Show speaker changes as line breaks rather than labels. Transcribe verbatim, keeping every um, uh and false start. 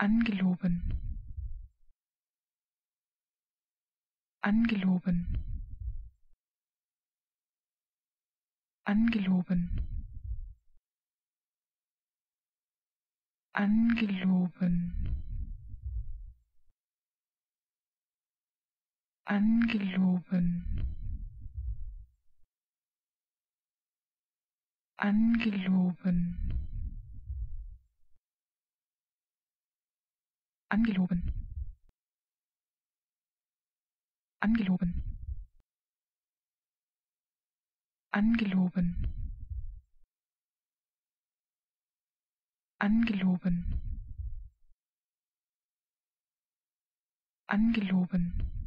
angeloben, angeloben, angeloben, angeloben, angeloben, angeloben, angeloben, angeloben, angeloben, angeloben, angeloben.